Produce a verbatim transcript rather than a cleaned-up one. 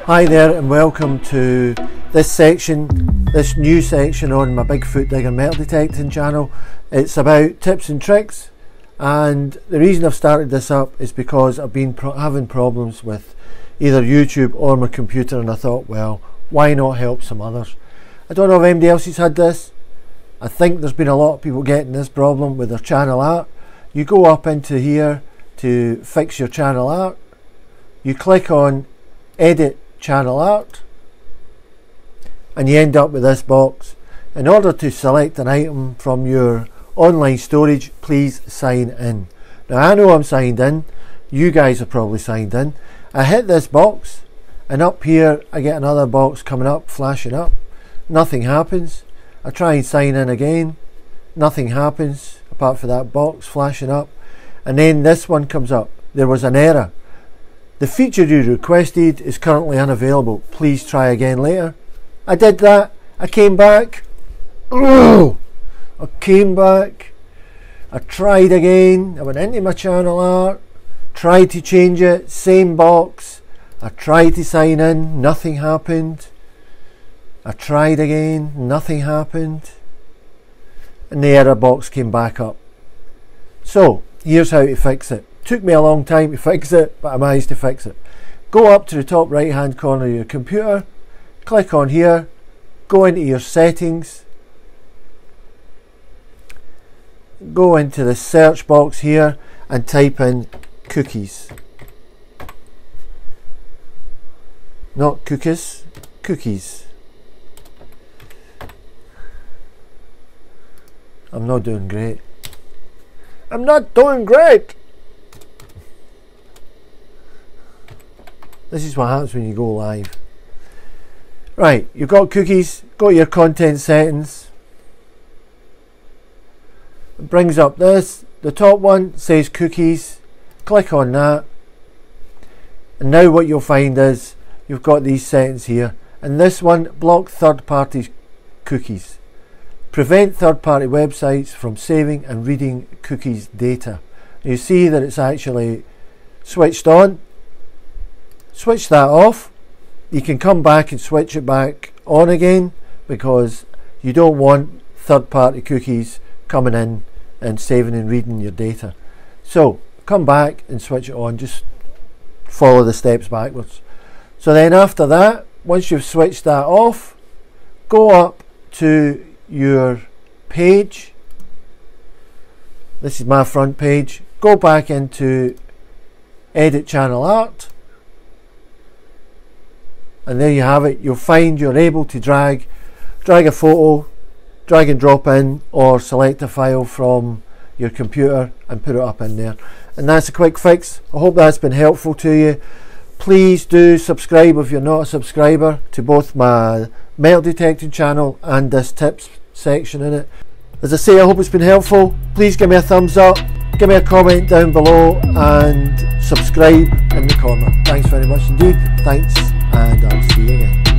Hi there and welcome to this section, this new section on my Bigfoot Digger metal detecting channel. It's about tips and tricks, and the reason I've started this up is because I've been pro having problems with either YouTube or my computer, and I thought, well, why not help some others? I don't know if anybody else has had this. I think there's been a lot of people getting this problem with their channel art. You go up into here to fix your channel art, you click on edit channel art, and you end up with this box. In order to select an item from your online storage, please sign in. Now I know I'm signed in, you guys are probably signed in. I hit this box and up here I get another box coming up, flashing up. Nothing happens. I try and sign in again, nothing happens apart from that box flashing up, and then this one comes up. There was an error. The feature you requested is currently unavailable. Please try again later. I did that. I came back. Oh, I came back. I tried again. I went into my channel art. Tried to change it. Same box. I tried to sign in. Nothing happened. I tried again. Nothing happened. And the error box came back up. So here's how to fix it. Took me a long time to fix it, but I managed to fix it. Go up to the top right hand corner of your computer, click on here, go into your settings, go into the search box here and type in cookies. Not cookies, cookies. I'm not doing great. I'm not doing great! This is what happens when you go live. Right, you've got cookies, go to your content settings. It brings up this. The top one says cookies. Click on that. And now what you'll find is you've got these settings here. And this one, block third party cookies. Prevent third party websites from saving and reading cookies data. You see that it's actually switched on. Switch that off. You can come back and switch it back on again, because you don't want third party cookies coming in and saving and reading your data. So come back and switch it on. Just follow the steps backwards. So then after that, once you've switched that off, go up to your page. This is my front page. Go back into edit channel art. And there you have it. You'll find you're able to drag drag a photo, drag and drop in, or select a file from your computer and put it up in there. And that's a quick fix. I hope that's been helpful to you. Please do subscribe if you're not a subscriber to both my metal detecting channel and this tips section in it. As I say, I hope it's been helpful. Please give me a thumbs up, give me a comment down below, and subscribe in the corner. Thanks very much indeed. Thanks, and I'll see you again.